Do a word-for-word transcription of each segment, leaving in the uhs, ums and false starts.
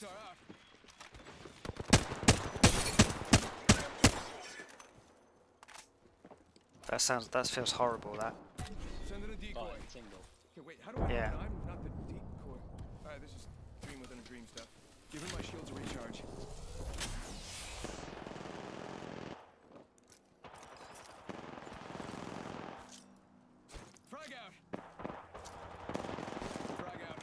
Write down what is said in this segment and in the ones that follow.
Rockstar out. That sounds. That feels horrible. That. Send in a decoy. Oh, single. Okay, wait. How do I? Yeah. No, I'm not the decoy. All right, this is dream within a dream stuff. Give him my shields a recharge. Frag out. Frag out.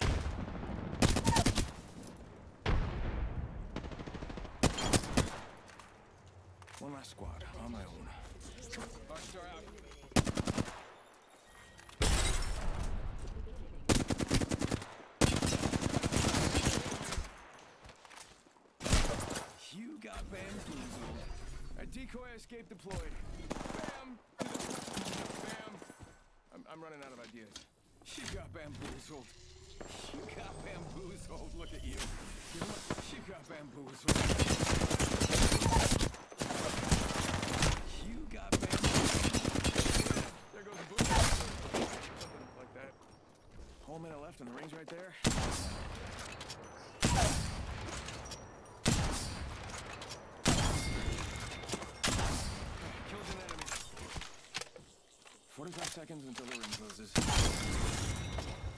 One last squad on my own. Rockstar out. You got bamboozled. A decoy escape deployed. Bam! Bam! I'm, I'm running out of ideas. You got bamboozled. You got bamboozled. Look at you. You got bamboozled. You got bamboozled. There goes the boot. Something like that. Whole minute left and the ring's right there. Kills an enemy. forty-five seconds until the ring closes.